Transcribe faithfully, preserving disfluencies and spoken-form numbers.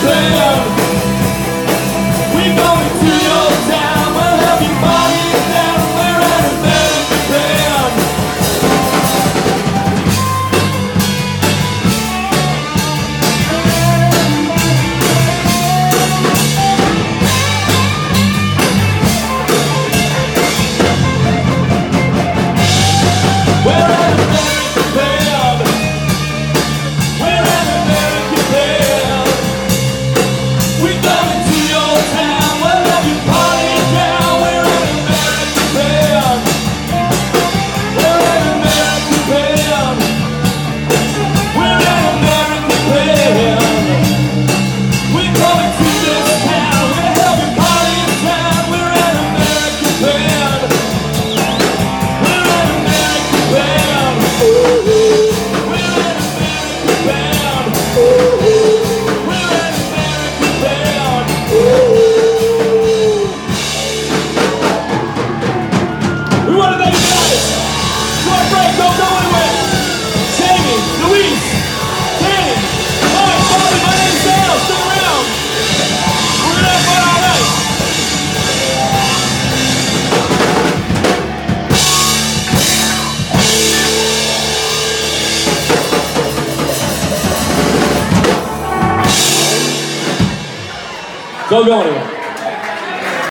band. We're going to your town. We'll have you partying down. We're an American band. We're an American band. We're an American band. We're going to your town. We'll have you partying down. We're an American band. We're an American band. We're an American band. We're going to this town. We'll have you partying down. We're an American band. We're an American band. We're an American band. We're an American band. We want to thank you guys. Short break, don't go anywhere. Jamie, Luis, Danny, Mike, Bobby, my name's Sal. Stick around. We're gonna have fun all night. Don't go anywhere.